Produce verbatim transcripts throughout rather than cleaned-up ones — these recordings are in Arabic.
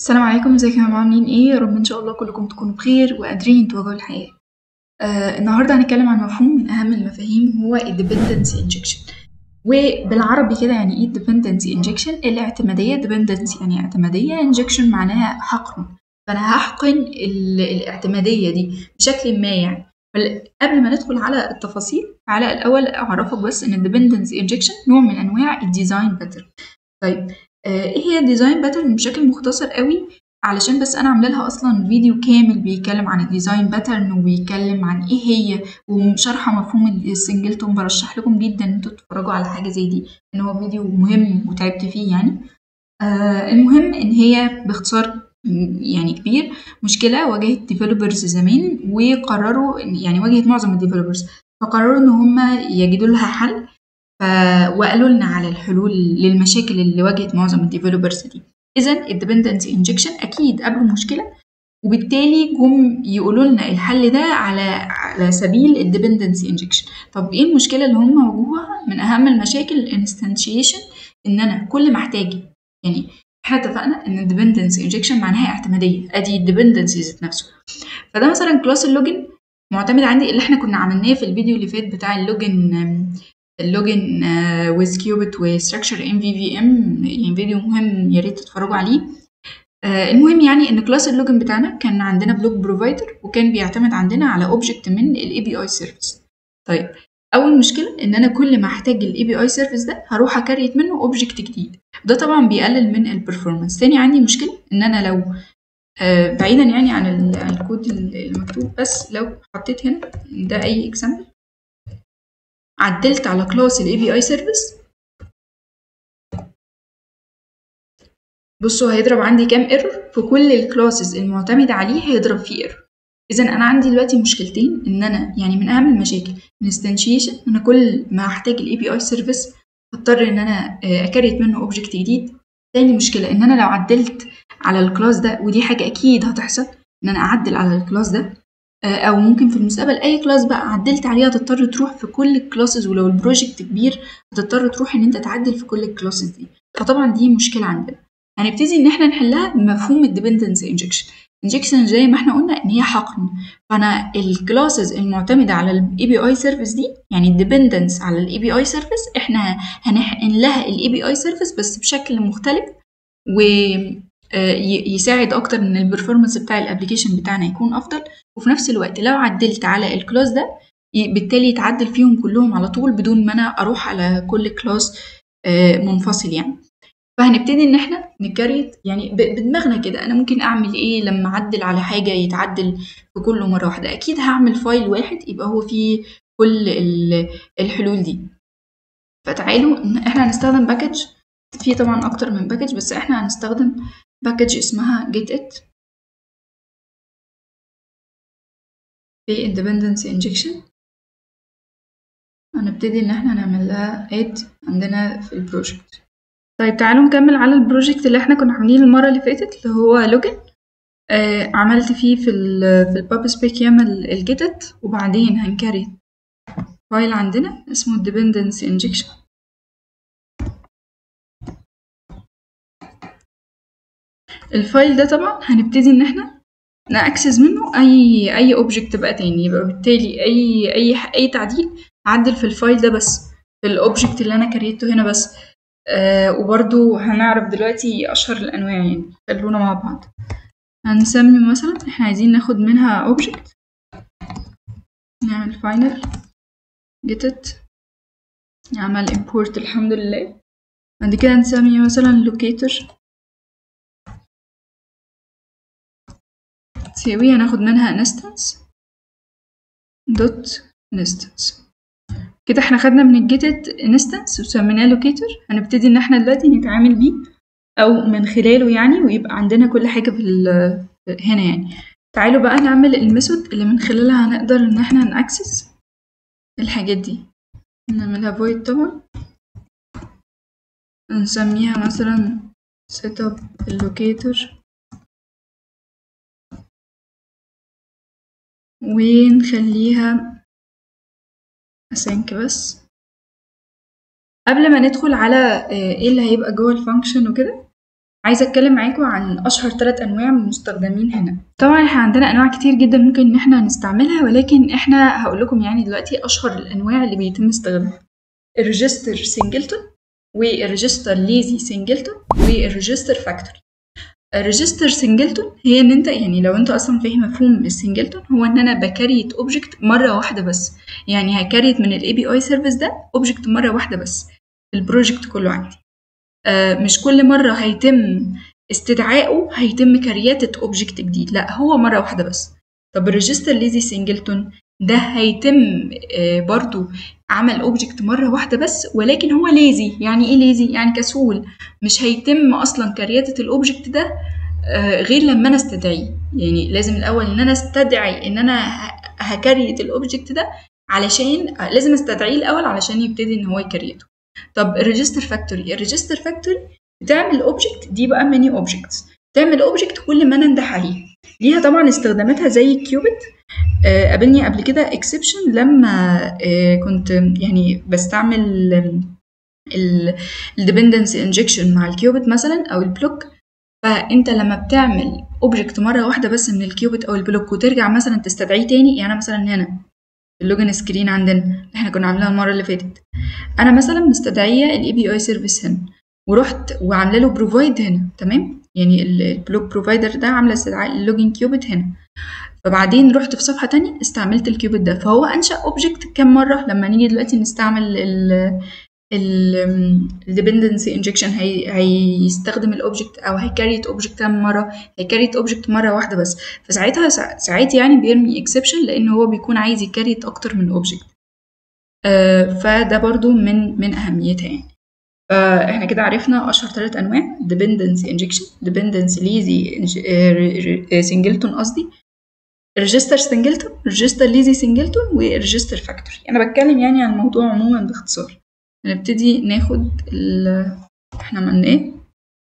السلام عليكم، ازيكم يا جماعة؟ عاملين ايه؟ يا رب ان شاء الله كلكم تكونوا بخير وقادرين تواجهوا الحياة. آه النهارده هنتكلم عن مفهوم من اهم المفاهيم، هو الديبندنسي انجكشن. وبالعربي كده يعني ايه الديبندنسي انجكشن؟ الاعتمادية. ديبندنسي يعني اعتمادية، انجكشن معناها حقن. فانا هحقن الاعتمادية دي بشكل ما يعني. قبل ما ندخل على التفاصيل، تعالى الاول اعرفك بس ان الديبندنسي انجكشن نوع من انواع الديزاين باترن. طيب آه، ايه هي الديزاين باترن بشكل مختصر قوي؟ علشان بس انا عامله لها اصلا فيديو كامل بيتكلم عن الديزاين باترن وبيتكلم عن ايه هي وشرح مفهوم السنجلتون. برشح لكم جدا ان انتوا تتفرجوا على حاجه زي دي، ان هو فيديو مهم وتعبت فيه يعني. آه المهم ان هي باختصار يعني كبير مشكله واجهت ديفلوبرز زمان، وقرروا يعني واجهت معظم الديفلوبرز، فقرروا ان هم يجدوا لها حل. ف... وقالوا لنا على الحلول للمشاكل اللي واجهت معظم الديفلوبرز دي. اذا الديبندنسي انجكشن اكيد قابلوا مشكله، وبالتالي جم يقولوا لنا الحل ده على على سبيل الديبندنسي انجكشن. طب ايه المشكله اللي هم واجهوها؟ من اهم المشاكل الانستنشيشن، ان انا كل ما احتاج يعني احنا اتفقنا ان الديبندنسي انجكشن معناها اعتماديه، ادي الديبندنسي ذات نفسه. فده مثلا كلاس اللوجن معتمد عندي، اللي احنا كنا عملناه في الفيديو اللي فات بتاع اللوجن اللوجن ويز كيوبت وستراكشر ام في في ام، يعني فيديو مهم يا ريت تتفرجوا عليه. آه المهم يعني ان كلاس اللوجن بتاعنا كان عندنا بلوك بروفايدر، وكان بيعتمد عندنا على اوبجكت من الاي بي اي سيرفيس. طيب اول مشكله ان انا كل ما احتاج الاي بي اي سيرفيس ده هروح اكريت منه اوبجكت جديد، ده طبعا بيقلل من البرفورمانس. تاني عندي مشكله ان انا لو آه بعيدا يعني عن الكود المكتوب، بس لو حطيت هنا ده اي اكزامبل، عدلت على كلاس الاي بي اي سيرفيس، بصوا هيضرب عندي كام ايرور في كل الكلاسز المعتمدة عليه، هيضرب فيه ايرور. اذا انا عندي دلوقتي مشكلتين، ان انا يعني من اهم المشاكل الانستنشيشن، انا كل ما احتاج الاي بي اي سيرفيس هضطر ان انا اكريت منه اوبجكت جديد. تاني مشكله ان انا لو عدلت على الكلاس ده، ودي حاجه اكيد هتحصل ان انا اعدل على الكلاس ده، او ممكن في المستقبل اي كلاس بقى عدلت عليها هتضطر تروح في كل الكلاسز، ولو البروجكت كبير هتضطر تروح ان انت تعدل في كل الكلاسز دي. فطبعا دي مشكله عندنا. هنبتدي ان احنا نحلها بمفهوم الديبندنس انجكشن. انجكشن زي ما احنا قلنا ان هي حقن، فانا الكلاسز المعتمده على الاي بي اي سيرفيس دي، يعني الديبندنس على الاي بي اي سيرفيس، احنا هنحقن لها الاي بي اي سيرفيس بس بشكل مختلف، و يساعد اكتر ان البرفورمانس بتاع الابلكيشن بتاعنا يكون افضل. وفي نفس الوقت لو عدلت على الكلاس ده بالتالي يتعدل فيهم كلهم على طول بدون ما انا اروح على كل كلاس منفصل يعني. فهنبتدي ان احنا نكريت يعني بدماغنا كده، انا ممكن اعمل ايه لما اعدل على حاجه يتعدل في كله مره واحده؟ اكيد هعمل فايل واحد يبقى هو فيه كل الحلول دي. فتعالوا احنا هنستخدم باكج، في طبعا اكتر من باكج بس احنا هنستخدم باكج اسمها get it في الديبندنسي انجكشن. هنبتدي ان احنا نعمل لها add عندنا في البروجكت. طيب تعالوا نكمل على البروجكت اللي احنا كنا عاملينه المره اللي فاتت، اللي هو لوجن. آه عملت فيه في ال في الباب سبيك يعمل الجيتت، وبعدين هنكريت فايل عندنا اسمه الديبندنسي انجكشن. الفايل ده طبعا هنبتدي ان احنا ناكسس منه اي اي اوبجكت بقى تاني، يبقى بالتالي اي اي اي تعديل عدل في الفايل ده بس، في الاوبجكت اللي انا كريته هنا بس. آه وبرضو هنعرف دلوقتي اشهر الانواع يعني، خلونا مع بعض. هنسمي مثلا احنا عايزين ناخد منها اوبجكت، نعمل final get it، نعمل import الحمد لله. بعد كده نسمي مثلا locator تساوي، هناخد منها instance dot instance. كده احنا خدنا من الجيتد instance وسميناه locator، هنبتدي ان احنا دلوقتي نتعامل بيه او من خلاله يعني، ويبقى عندنا كل حاجة في هنا يعني. تعالوا بقى نعمل الميثود اللي من خلالها هنقدر ان احنا ناكسس الحاجات دي. نعملها void طبعا، نسميها مثلا setup locator، ونخليها async. بس قبل ما ندخل على ايه اللي هيبقى جوه الفانكشن وكده، عايزه اتكلم معاكم عن اشهر ثلاث انواع مستخدمين هنا. طبعا احنا عندنا انواع كتير جدا ممكن ان احنا نستعملها، ولكن احنا هقول لكم يعني دلوقتي اشهر الانواع اللي بيتم استخدامها: الريجستر سنجلتون، والريجستر ليزي سنجلتون، والريجستر فاكتوري. الريجستر سنجلتون هي ان انت يعني لو انت اصلا فاهم مفهوم السنجلتون، هو ان انا بكريت اوبجكت مره واحده بس، يعني هكريت من الاي بي اي سيرفيس ده اوبجكت مره واحده بس البروجكت كله عندي. آه مش كل مره هيتم استدعائه هيتم كرياتة اوبجكت جديد، لا هو مره واحده بس. طب الريجستر ليزي سنجلتون ده هيتم آه برضو عمل اوبجكت مره واحده بس، ولكن هو ليزي. يعني ايه ليزي؟ يعني كسول، مش هيتم اصلا كرياتة الاوبجكت ده آه غير لما انا استدعيه. يعني لازم الاول ان انا استدعي ان انا هكريت الاوبجكت ده، علشان آه لازم استدعيه الاول علشان يبتدي ان هو يكريته. طب الريجستر فاكتوري، الريجستر فاكتوري بتعمل اوبجكت دي بقى ميني اوبجكتس، تعمل اوبجكت كل ما انا انده عليه. ليها طبعا استخداماتها زي الكيوبت. آه قابلني قبل كده اكسبشن لما آه كنت يعني بستعمل الديبندنسي انجكشن مع الكيوبت مثلا او البلوك. فانت لما بتعمل اوبجكت مره واحده بس من الكيوبت او البلوك وترجع مثلا تستدعيه تاني، يعني مثلا هنا اللوجن سكرين عندنا اللي احنا كنا عاملينها المره اللي فاتت، انا مثلا مستدعيه الاي بي اي سيرفيس هنا، ورحت وعامله له بروفايد هنا، تمام؟ يعني البلوك بروفايدر ده عامله استدعاء اللوجن كيوبت هنا، فبعدين رحت في صفحه تانية استعملت الكيوبت ده، فهو انشا اوبجكت كام مره. لما نيجي دلوقتي نستعمل ال الديبندنسي انجكشن هيستخدم الاوبجكت او هيكريت اوبجكت كام مره؟ هيكريت اوبجكت مره واحده بس. فساعتها ساعات يعني بيرمي اكسبشن لان هو بيكون عايز يكريت اكتر من اوبجكت. آه فده برضو من من اهميتها يعني. فاحنا كده عرفنا اشهر ثلاث انواع: dependency injection، dependency lazy singleton قصدي، register singleton، register lazy singleton، و register factory. انا بتكلم يعني عن الموضوع عموما باختصار. هنبتدي ناخد ال احنا عملنا ايه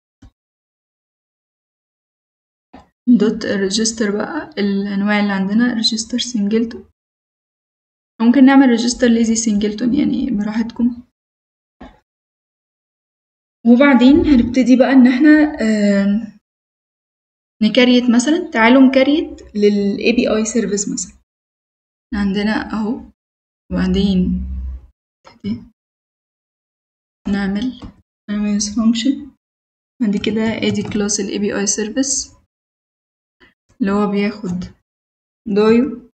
دوت ريجستر بقى. الانواع اللي عندنا ريجستر سنجلتون، ممكن نعمل ريجستر ليزي سنجلتون يعني براحتكم. وبعدين هنبتدي بقى ان احنا آه نكريت مثلا، تعالوا نكريت للاي بي اي سيرفيس مثلا عندنا اهو. وبعدين نعمل نعمل فانكشن بعد كده ادي كلاس الاي بي اي سيرفيس اللي هو بياخد دايو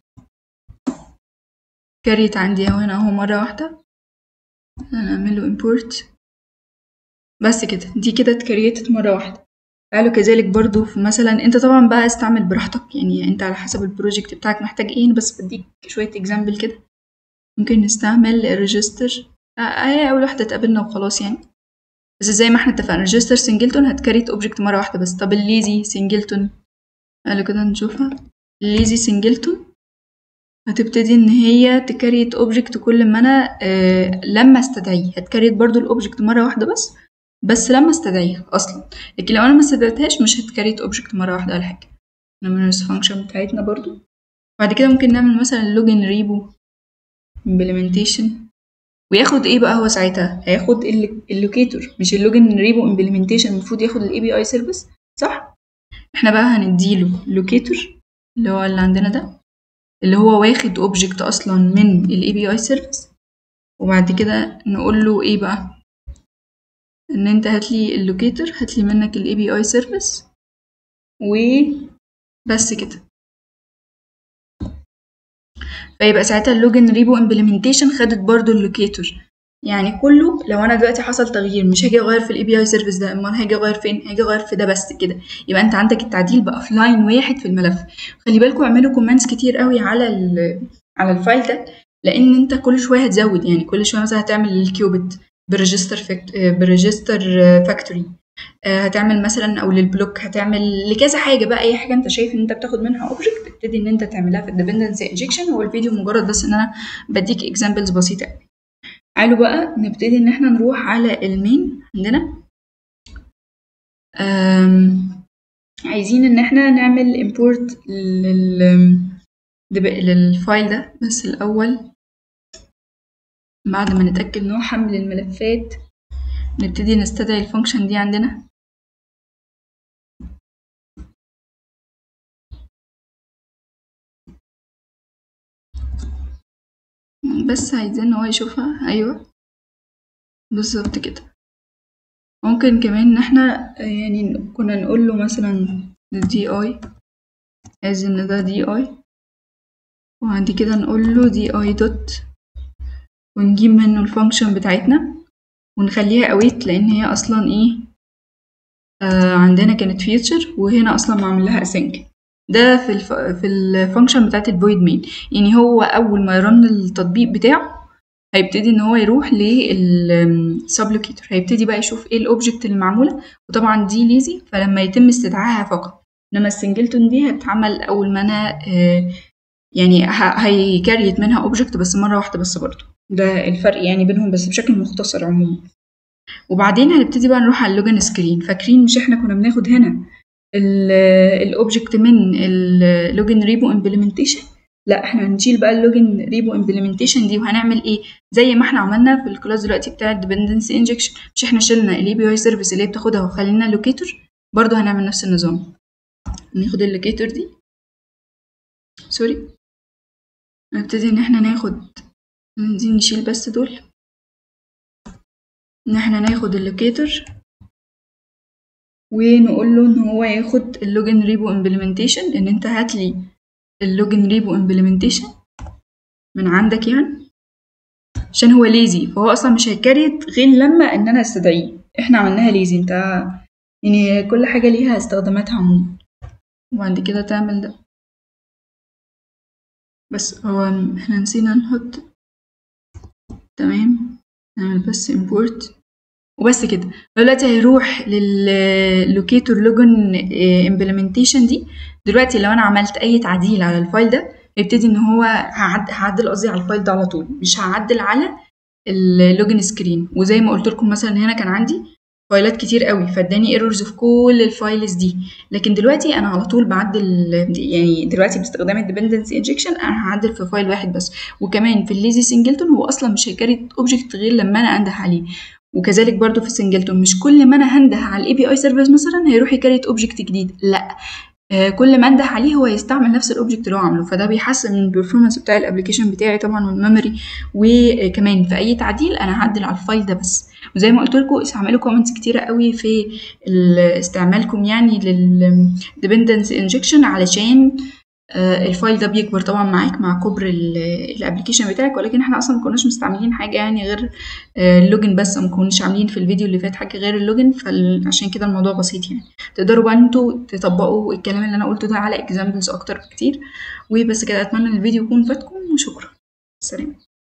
كريت عندي اهو هنا اهو مره واحده، هنعمل له import بس كده. دي كده اتكريتت مره واحده. قالوا كذلك برضو في مثلا، انت طبعا بقى استعمل براحتك يعني، انت على حسب البروجكت بتاعك محتاج ايه. بس بديك شويه اكزامبل كده. ممكن نستعمل الريجستر اهي اول واحده اتقابلنا وخلاص يعني، بس زي ما احنا اتفقنا ريجستر سنجلتون هتكريت اوبجكت مره واحده بس. طب الليزي سنجلتون قالوا كده نشوفها. الليزي سنجلتون هتبتدي ان هي تكريت اوبجكت كل ما انا آه لما استدعيه، هتكريت برضو الاوبجكت مره واحده بس بس لما استدعيها اصلا. لكن لو انا ما استدعيتهاش مش هتكريت اوبجكت مره واحده ولا حاجه. نعمل فانكشن بتاعتنا برضو. بعد كده ممكن نعمل مثلا لوجن ريبو implementation، وياخد ايه بقى هو ساعتها؟ هياخد اللوكيتور مش اللوجن ريبو implementation. المفروض ياخد الاي بي اي سيرفيس صح؟ احنا بقى هنديله لوكيتور اللي هو اللي عندنا ده، اللي هو واخد اوبجكت اصلا من الاي بي اي سيرفيس. وبعد كده نقول له ايه بقى؟ ان انت هاتلي اللوكيتور، هاتلي منك الاي بي اي سيرفيس وبس كده. فيبقى ساعتها اللوجن ريبو امبلمنتيشن خدت برضو اللوكيتور. يعني كله لو انا دلوقتي حصل تغيير مش هاجي اغير في الاي بي اي سيرفيس ده، امال هاجي اغير فين؟ هاجي اغير في ده بس كده. يبقى انت عندك التعديل بقى في لاين واحد في الملف. خلي بالكم اعملوا كومنتس كتير قوي على على الفايل ده، لان انت كل شويه هتزود يعني، كل شويه مثلا هتعمل الكيوبت بريجستر فاكت بريجستر فاكتوري، هتعمل مثلا او للبلوك هتعمل لكذا حاجه بقى. اي حاجه انت شايف ان انت بتاخد منها اوبجكت تبتدي ان انت تعملها في الديبندنسي انجكشن. هو الفيديو مجرد بس ان انا بديك اكزامبلز بسيطه قوي. تعالوا بقى نبتدي ان احنا نروح على المين عندنا. عايزين ان احنا نعمل امبورت لل للفايل ده. بس الاول بعد ما نتاكد ان هو حمل الملفات نبتدي نستدعي الفانكشن دي عندنا. بس عايزين ان هو يشوفها. ايوه بالظبط كده. ممكن كمان ان احنا يعني كنا نقول له مثلا دي اي از ان ده دي اي، وبعد كده نقول له دي اي دوت ونجيب منه الفانكشن بتاعتنا ونخليها اويت، لان هي اصلا ايه آه عندنا كانت فيوتشر وهنا اصلا معمول لها اسync. ده في الف... في الفانكشن بتاعت الفويد مين، يعني هو اول ما يرن التطبيق بتاعه هيبتدي ان هو يروح للسبلوكيتور، هيبتدي بقى يشوف ايه الاوبجكت اللي معموله، وطبعا دي ليزي فلما يتم استدعائها فقط، انما السنجلتون دي هتتعمل اول ما انا آه يعني هيكريت منها اوبجكت بس مره واحده بس برضه. ده الفرق يعني بينهم بس بشكل مختصر عموما. وبعدين هنبتدي بقى نروح على اللوجن سكرين. فاكرين مش احنا كنا بناخد هنا الاوبجكت من اللوجن ريبو امبلمنتيشن؟ لا احنا هنشيل بقى اللوجن ريبو امبلمنتيشن دي وهنعمل ايه زي ما احنا عملنا في الكلاس دلوقتي بتاع الديبندنسي انجكشن. مش احنا شلنا الاي بي اي سيرفيس اللي هي بتاخدها وخلينا لوكيتور؟ برضو هنعمل نفس النظام، ناخد اللوكيتور دي سوري نبتدي ان احنا ناخد دي، نشيل بس دول، ان احنا ناخد اللوكيتور ونقول له ان هو ياخد اللوجن ريبو امبلمنتيشن، ان انت هات لي اللوجن ريبو امبلمنتيشن من عندك يعني، عشان هو ليزي فهو اصلا مش هيكريت غير لما ان انا استدعيه. احنا عملناها ليزي، انت يعني كل حاجه ليها استخداماتها عموما. وبعد كده تعمل ده بس. هو احنا نسينا نحط تمام، نعمل بس import وبس كده. دلوقتي هيروح لللوكيتور لوجن امبلمنتيشن دي. دلوقتي لو انا عملت اي تعديل على الفايل ده هيبتدي ان هو هعدل قصدي على الفايل ده على طول، مش هعدل على اللوجن سكرين. وزي ما قلت لكم مثلا هنا كان عندي فايلات كتير قوي فاداني ايرورز في كل الفايلز دي، لكن دلوقتي انا على طول بعدل. يعني دلوقتي باستخدام الديبندنسي انجكشن انا هعدل في فايل واحد بس. وكمان في الليزي سنجلتون هو اصلا مش هيكريت اوبجكت غير لما انا انده عليه، وكذلك برضو في السنجلتون مش كل ما انا هنده على الاي بي اي سيرفيس مثلا هيروح يكريت اوبجكت جديد، لا آه كل ما انده عليه هو يستعمل نفس الاوبجكت اللي هو عامله. فده بيحسن من البرفورمانس بتاع الابلكيشن بتاعي طبعا والميموري. وكمان في اي تعديل انا هعدل على الفايل ده بس. وزي ما قلت لكم استعملوا كومنتس كتيره قوي في استعمالكم يعني للديبندنسي انجكشن علشان آه الفايل ده بيكبر طبعا معاك مع كبر الابلكيشن بتاعك، ولكن احنا اصلا ما كناش مستعملين حاجه يعني غير آه اللوجن بس، ما كناش عاملين في الفيديو اللي فات حاجه غير اللوجن، فعشان كده الموضوع بسيط يعني. تقدروا بقى انتوا تطبقوا الكلام اللي انا قلته ده على اكزامبلز اكتر بكتير. وبس كده، اتمنى ان الفيديو يكون فاتكم وشكرا. سلام.